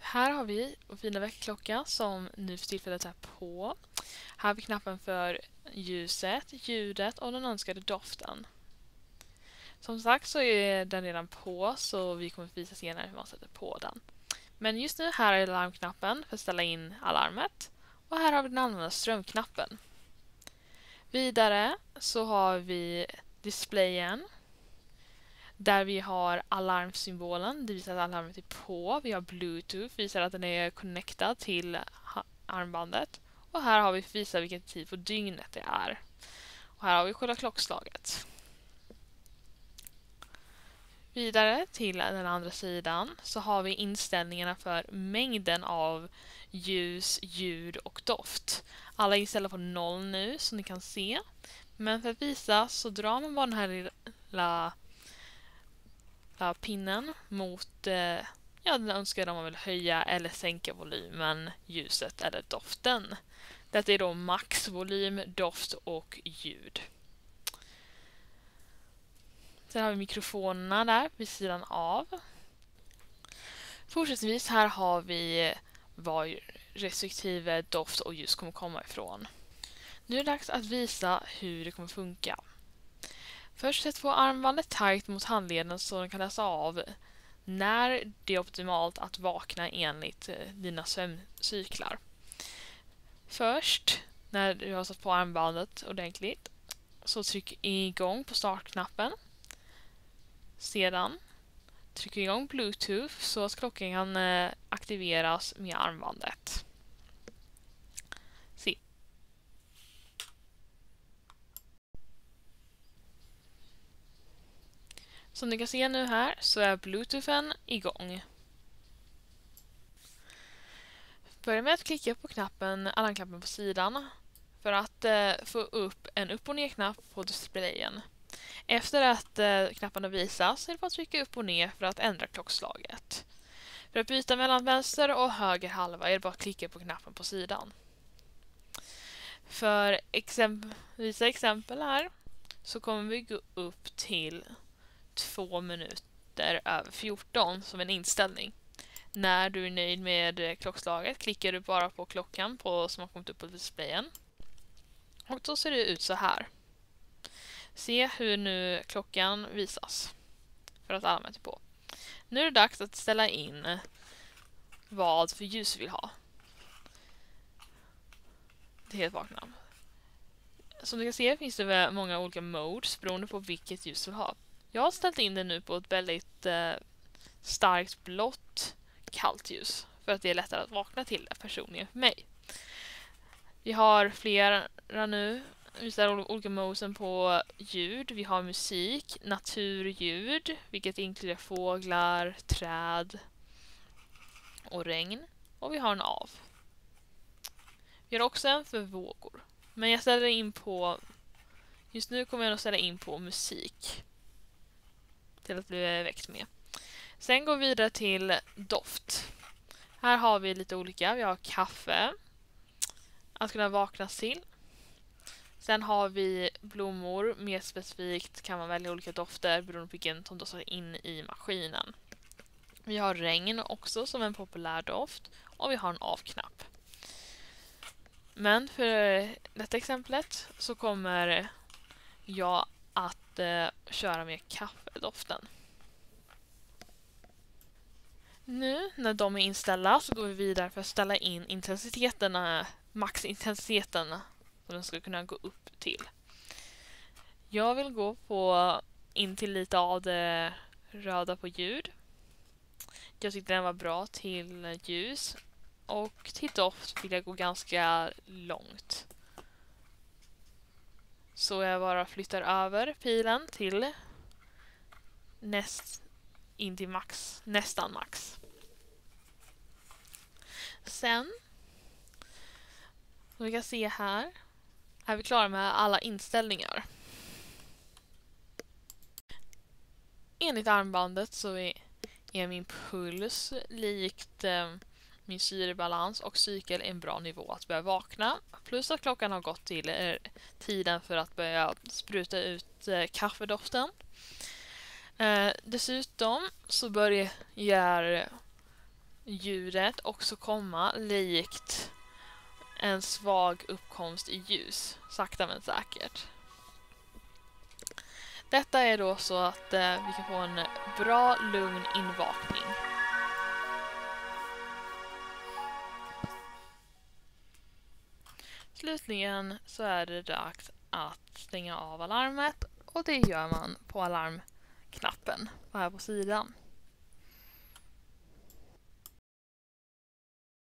Här har vi vår fina väckklocka som nu för tillfället är på. Här har vi knappen för ljuset, ljudet och den önskade doften. Som sagt så är den redan på, så vi kommer att visa senare hur man sätter på den. Men just nu här är larmknappen för att ställa in alarmet. Och här har vi den använda strömknappen. Vidare så har vi displayen. Där vi har alarmsymbolen, det visar att alarmet är på. Vi har Bluetooth, visar att den är connectad till armbandet. Och här har vi visar vilken tid på dygnet det är. Och här har vi själva klockslaget. Vidare till den andra sidan så har vi inställningarna för mängden av ljus, ljud och doft. Alla är inställda på 0 nu som ni kan se. Men för att visa så drar man bara den här lilla pinnen mot den önskade om man vill höja eller sänka volymen, ljuset eller doften. Detta är då maxvolym, doft och ljud. Sen har vi mikrofonerna där vid sidan av. Fortsättningsvis här har vi var respektive doft och ljus kommer komma ifrån. Nu är det dags att visa hur det kommer funka. Först sätt på armbandet tajt mot handleden så den kan läsa av när det är optimalt att vakna enligt dina sömncyklar. Först, när du har satt på armbandet ordentligt, så tryck igång på startknappen. Sedan tryck igång Bluetooth så att klockan kan aktiveras med armbandet. Se. Som ni kan se nu här så är Bluetoothen igång. Börja med att klicka på alarmknappen på sidan för att få upp en upp- och ner-knapp på displayen. Efter att knapparna visas så är det bara att trycka upp och ner för att ändra klockslaget. För att byta mellan vänster och höger halva är det bara att klicka på knappen på sidan. För visa exempel här så kommer vi gå upp till 2 minuter över 14 som en inställning. När du är nöjd med klockslaget klickar du bara på klockan som har kommit upp på displayen. Och då ser det ut så här. Se hur nu klockan visas för att alarmet är på. Nu är det dags att ställa in vad för ljus vi vill ha. Det är helt vakna. Som du kan se finns det många olika modes beroende på vilket ljus du vill ha. Jag har ställt in det nu på ett väldigt starkt blått kallt ljus för att det är lättare att vakna till personligen för mig. Vi har flera nu. Vi visar olika modesen på ljud. Vi har musik, naturljud, vilket inkluderar fåglar, träd och regn. Och vi har en av. Vi har också en för vågor. Men jag ställer in på... Just nu kommer jag att ställa in på musik. Till att bli väckt med. Sen går vi vidare till doft. Här har vi lite olika. Vi har kaffe. Att kunna vakna till. Sen har vi blommor. Mer specifikt kan man välja olika dofter beroende på vilken som doftar in i maskinen. Vi har regn också som en populär doft. Och vi har en av-knapp. Men för detta exemplet så kommer jag att köra med kaffedoften. Nu när de är inställda så går vi vidare för att ställa in intensiteterna, maxintensiteten som den ska kunna gå upp till. Jag vill gå in till lite av det röda på ljud. Jag tyckte den var bra till ljus. Och till doft vill jag gå ganska långt. Så jag bara flyttar över pilen till in till max, nästan max. Sen, som vi kan se här, är vi klara med alla inställningar. Enligt armbandet så är min puls likt min syrebalans och cykel är en bra nivå att börja vakna. Plus att klockan har gått till tiden för att börja spruta ut kaffedoften. Dessutom så börjar ljudet också komma likt en svag uppkomst i ljus, sakta men säkert. Detta är då så att vi kan få en bra, lugn invakning. Slutligen så är det dags att stänga av alarmet och det gör man på alarmknappen här på sidan.